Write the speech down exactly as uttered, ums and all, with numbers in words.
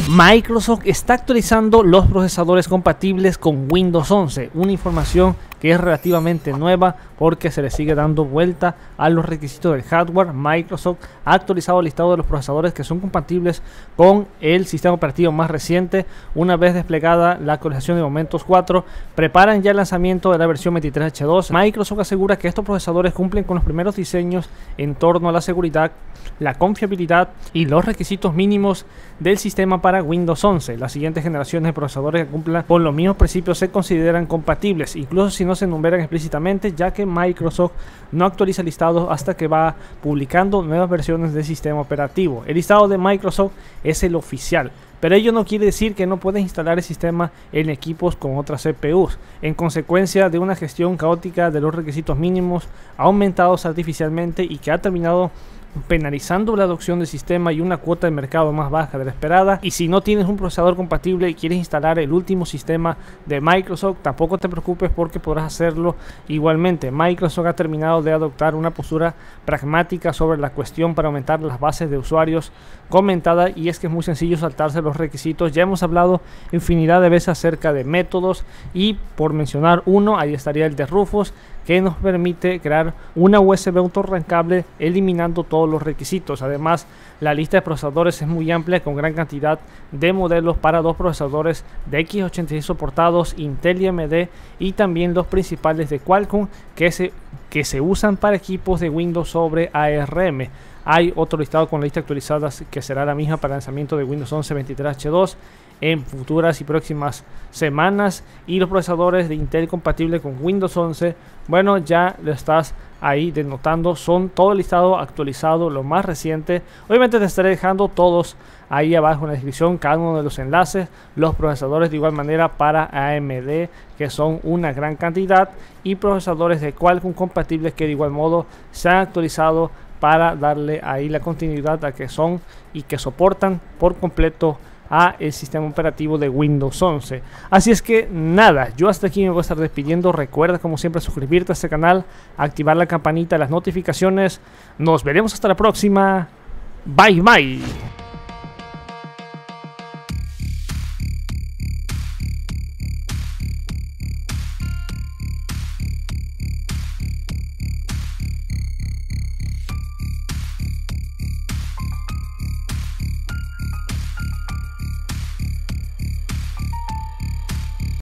Microsoft está actualizando los procesadores compatibles con Windows once, una información que es relativamente nueva porque se le sigue dando vuelta a los requisitos del hardware. Microsoft ha actualizado el listado de los procesadores que son compatibles con el sistema operativo más reciente. Una vez desplegada la actualización de Momentos cuatro, preparan ya el lanzamiento de la versión veintitrés H dos. Microsoft asegura que estos procesadores cumplen con los primeros diseños en torno a la seguridad, la confiabilidad y los requisitos mínimos del sistema para Windows once. Las siguientes generaciones de procesadores que cumplan con los mismos principios se consideran compatibles, incluso si no se enumeran explícitamente, ya que Microsoft no actualiza listados hasta que va publicando nuevas versiones del sistema operativo. El listado de Microsoft es el oficial, pero ello no quiere decir que no puedes instalar el sistema en equipos con otras C P Us. En consecuencia de una gestión caótica de los requisitos mínimos aumentados artificialmente y que ha terminado penalizando la adopción del sistema y una cuota de mercado más baja de la esperada. Y si no tienes un procesador compatible y quieres instalar el último sistema de Microsoft, tampoco te preocupes porque podrás hacerlo igualmente. Microsoft ha terminado de adoptar una postura pragmática sobre la cuestión para aumentar las bases de usuarios comentada, y es que es muy sencillo saltarse los requisitos. Ya hemos hablado infinidad de veces acerca de métodos, y por mencionar uno, ahí estaría el de Rufus, que nos permite crear una U S B autorrancable eliminando todos los requisitos. Además, la lista de procesadores es muy amplia, con gran cantidad de modelos para dos procesadores de X ochenta y seis soportados, Intel y A M D, y también los principales de Qualcomm que se, que se usan para equipos de Windows sobre A R M. Hay otro listado con la lista actualizada que será la misma para el lanzamiento de Windows once veintitrés H dos en futuras y próximas semanas. Y los procesadores de Intel compatibles con Windows once, bueno, ya lo estás ahí denotando, son todo el listado actualizado, lo más reciente. Obviamente te estaré dejando todos ahí abajo en la descripción, cada uno de los enlaces. Los procesadores de igual manera para A M D, que son una gran cantidad, y procesadores de Qualcomm compatibles que de igual modo se han actualizado para darle ahí la continuidad a que son y que soportan por completo a el sistema operativo de Windows once. Así es que nada, yo hasta aquí me voy a estar despidiendo. Recuerda como siempre suscribirte a este canal, activar la campanita de las notificaciones. Nos veremos hasta la próxima. Bye bye.